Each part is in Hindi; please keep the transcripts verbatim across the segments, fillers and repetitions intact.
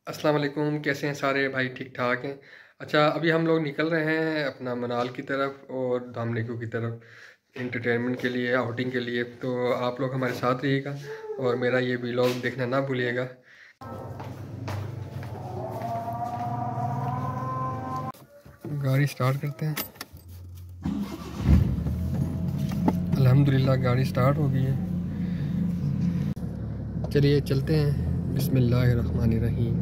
अस्सलाम वालेकुम। कैसे हैं सारे भाई? ठीक ठाक हैं। अच्छा, अभी हम लोग निकल रहे हैं अपना मनाल की तरफ और धामनिकू की तरफ इंटरटेनमेंट के लिए, आउटिंग के लिए। तो आप लोग हमारे साथ रहिएगा और मेरा ये व्लॉग देखना ना भूलिएगा। गाड़ी स्टार्ट करते हैं। अल्हम्दुलिल्लाह गाड़ी स्टार्ट हो गई है। चलिए चलते हैं। बिस्मिल्लाहिर्रहमानिर्रहीम।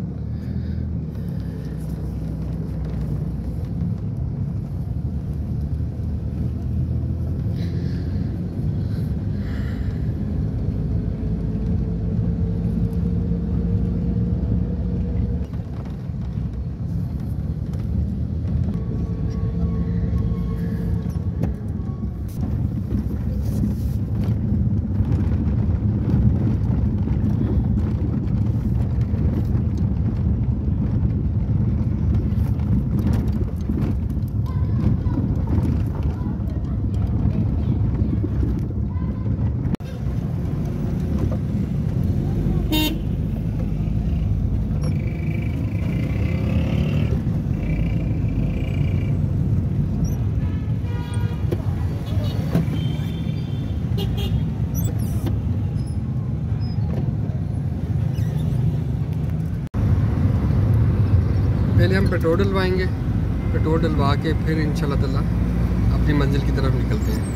पहले हम पेट्रोल डलवाएंगे, पेट्रोल डलवा के फिर इंशाल्लाह ताला अपनी मंजिल की तरफ निकलते हैं।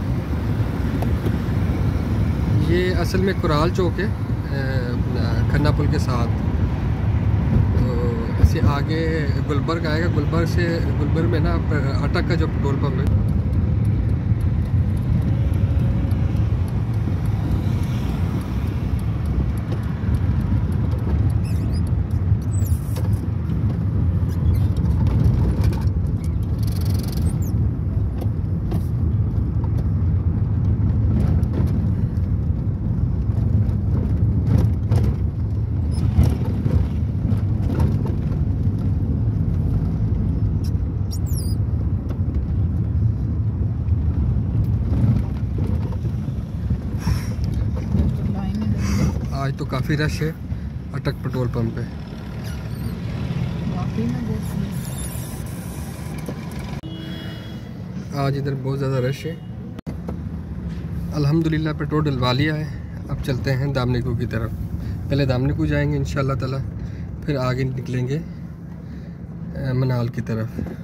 ये असल में कुराल चौक है, खन्ना पुल के साथ। तो ऐसे आगे गुलबर्ग आएगा। गुलबर्ग से गुलबर्ग में ना अटक का जो पेट्रोल पंप है, आज तो काफ़ी रश है अटक पेट्रोल पंप पे। आज इधर बहुत ज़्यादा रश है। अल्हम्दुलिल्लाह पेट्रोल डलवा लिया है। अब चलते हैं धामनिकू की तरफ। पहले धामनिकू जाएंगे इंशाल्लाह ताला, फिर आगे निकलेंगे मनाल की तरफ।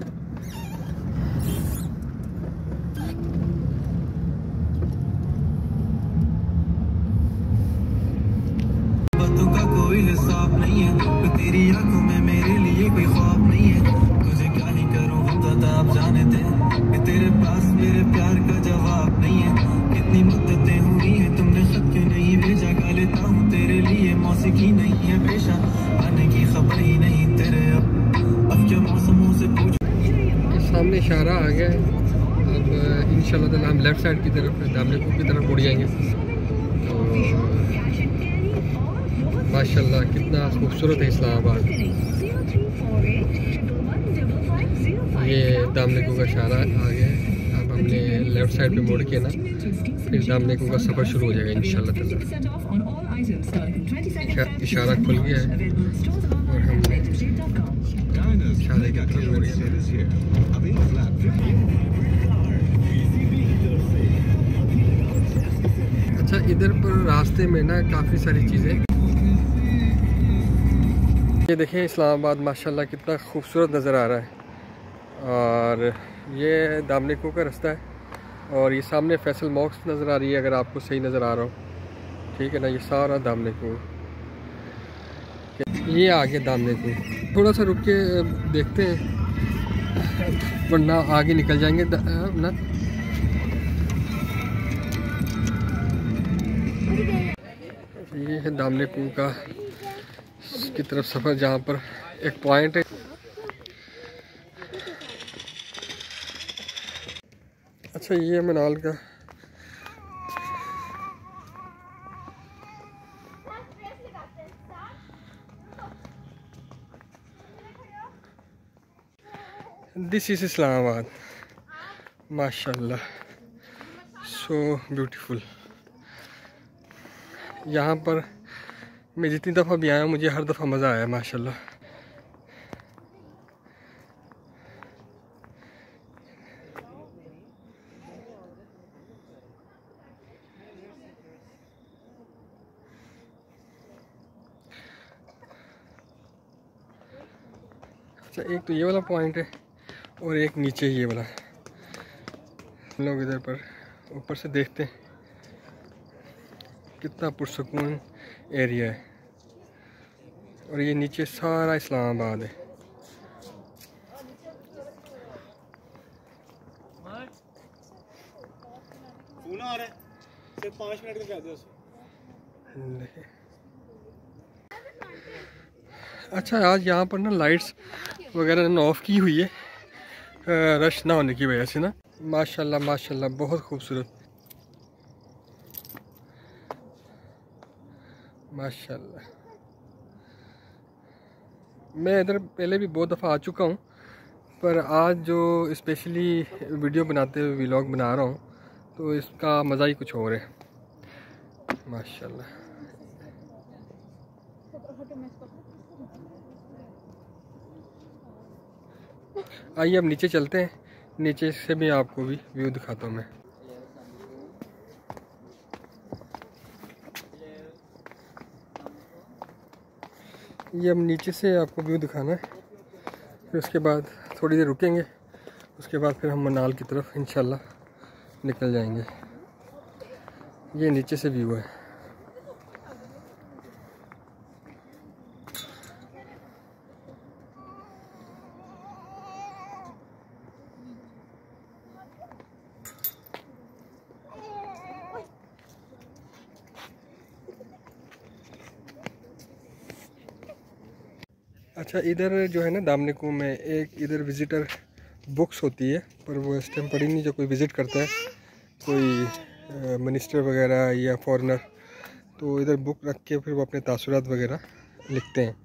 कोई हिसाब नहीं है, तो तेरी आंखों में मेरे लिए कोई ख्वाब नहीं है। तुझे क्या ही करूं बता, आप जाने दे कि तेरे पास मेरे प्यार का जवाब नहीं है। कितनी मुद्दतें हुई हैं, तुमने खत क्यों नहीं भेजा? गा लेता हूँ तेरे लिए, मौसीकी नहीं है पेशा, आने की खबर ही नहीं तेरे। अब अब क्या मौसमों से पूछ। सामने इशारा आ गया है। अब इंशाल्लाह ताला हम लेफ़्ट साइड की तरफ धामनिकू की तरफ मुड़ जाएंगे। तो माशाल्लाह कितना खूबसूरत है इस्लामाबाद। ये धामनिकू का इशारा आ गया है। अब हमने लेफ़्ट साइड पे मुड़ के ना फिर धामनिकू का सफ़र शुरू हो जाएगा इंशाल्लाह ताला। इशारा खुल गया है और हम इशारे की तरफ मुड़ गए। अच्छा, इधर पर रास्ते में ना काफ़ी सारी चीज़ें। ये देखें इस्लामाबाद माशाल्लाह कितना खूबसूरत नज़र आ रहा है। और ये धामनिकू का रास्ता है और ये सामने फैसल मॉस्क नज़र आ रही है, अगर आपको सही नज़र आ रहा हो। ठीक है ना, ये सारा धामनिकू। ये आ गया धामनिकू। थोड़ा सा रुक के देखते हैं वरना आगे निकल जाएंगे ना। ये है धामनिकू का की तरफ सफ़र, जहाँ पर एक पॉइंट है। अच्छा, ये मनाल का दिस इज़ इस्लामाबाद। माशाल्लाह, सो ब्यूटीफुल। यहाँ पर मैं जितनी दफ़ा भी आया हूँ मुझे हर दफ़ा मज़ा आया माशाल्लाह। अच्छा, एक तो ये वाला पॉइंट है और एक नीचे ये वाला। हम लोग इधर पर ऊपर से देखते हैं कितना पुरसकून एरिया है, और ये नीचे सारा इस्लामाबाद है। फोन आ रहा है, सिर्फ पाँच मिनट का कह दो उसे। अच्छा, आज यहाँ पर ना लाइट्स वगैरह ना ऑफ की हुई है रश ना होने की वजह से ना। माशाल्लाह माशाल्लाह बहुत खूबसूरत माशाल्लाह। मैं इधर पहले भी बहुत दफ़ा आ चुका हूँ, पर आज जो स्पेशली वीडियो बनाते हुए व्लॉग बना रहा हूँ तो इसका मज़ा ही कुछ और है माशाल्लाह। आइए अब नीचे चलते हैं, नीचे से भी आपको भी व्यू दिखाता हूँ मैं। ये अब नीचे से आपको व्यू दिखाना है, फिर उसके बाद थोड़ी देर रुकेंगे, उसके बाद फिर हम मनाल की तरफ इंशाल्लाह निकल जाएंगे। ये नीचे से व्यू है। अच्छा, इधर जो है ना दामनिकू में एक इधर विज़िटर बुक्स होती है, पर वो इस टाइम पड़ी नहीं। जो कोई विज़िट करता है, कोई मिनिस्टर वगैरह या फॉरेनर, तो इधर बुक रख के फिर वो अपने तासुरात वगैरह लिखते हैं।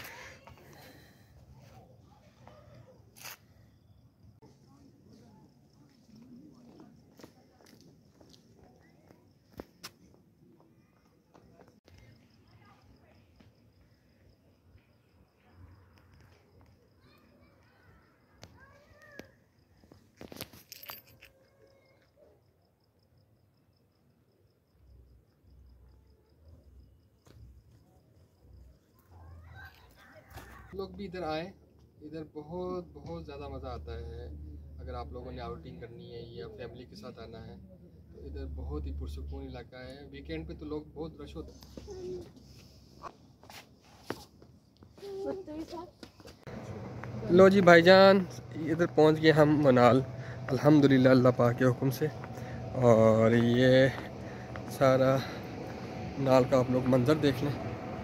लोग भी इधर आए, इधर बहुत बहुत ज़्यादा मज़ा आता है। अगर आप लोगों ने आउटिंग करनी है या फैमिली के साथ आना है तो इधर बहुत ही पुरसकून इलाका है। वीकेंड पे तो लोग बहुत रश होता है। लो जी भाईजान, इधर पहुंच गए हम मनाल अल्हम्दुलिल्लाह अल्लाह पाक के हुक्म से। और ये सारा मनाल का आप लोग मंज़र देख लें।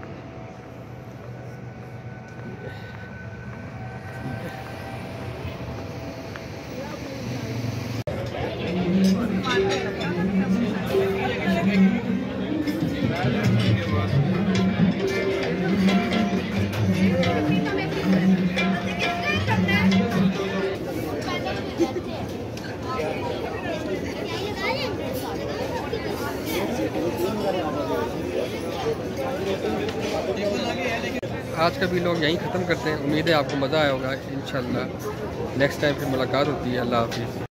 आज का भी लोग यहीं ख़त्म करते हैं। उम्मीद है आपको मज़ा आया होगा। इंशाल्लाह नेक्स्ट टाइम फिर मुलाकात होती है। अल्लाह हाफिज़।